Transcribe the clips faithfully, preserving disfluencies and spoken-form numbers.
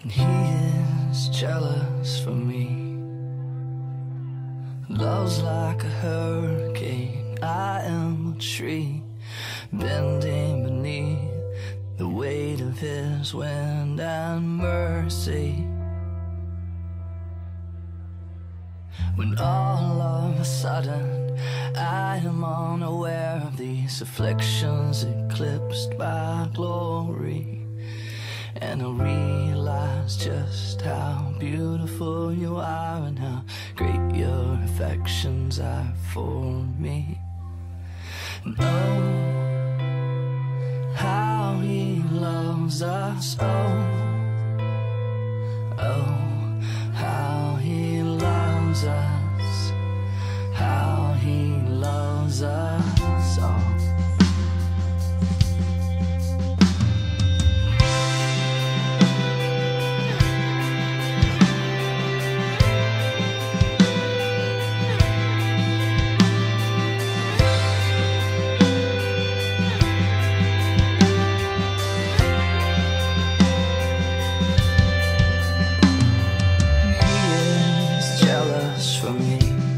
He is jealous for me. Love's like a hurricane, I am a tree bending beneath the weight of his wind and mercy. When all of a sudden I am unaware of these afflictions eclipsed by glory, and I realize just how beautiful you are and how great your affections are for me. And oh, how he loves us, oh, oh, how he loves us, how he loves us, oh. For me,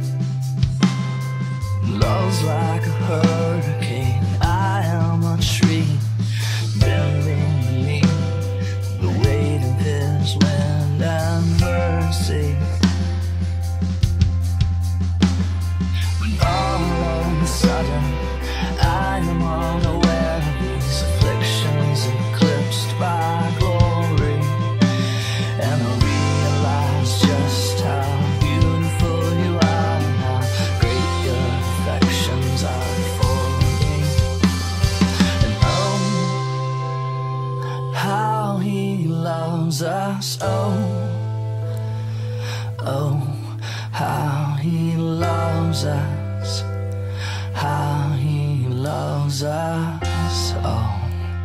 love's like a hurricane, I am a tree bending beneath the weight of his wind and mercy. When all of a sudden I am unaware of these afflictions eclipsed by glory, and I realize just how us, oh, oh, how he loves us, how he loves us, oh.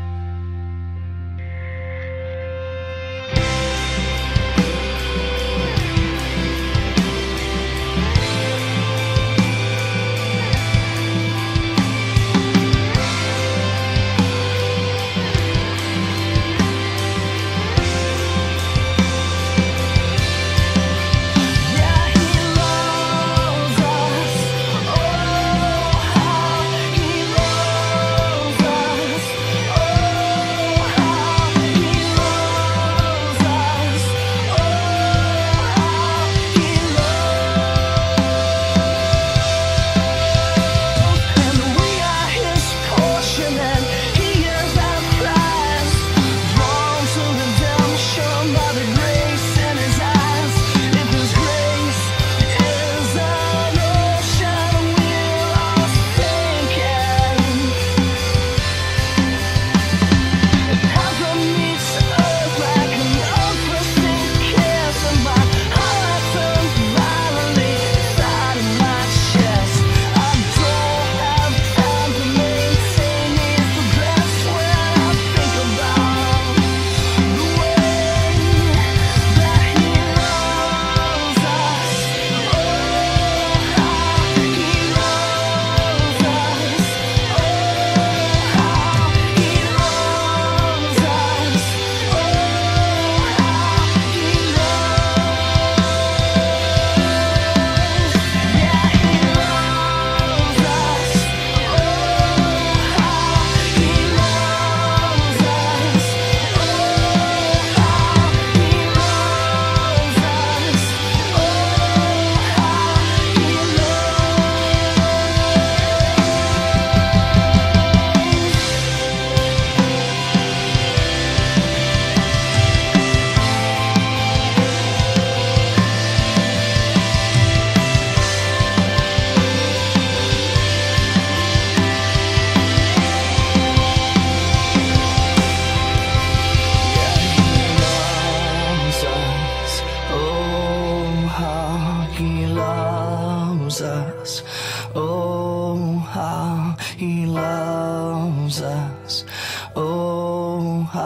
Us. Oh, how he loves us. Oh, how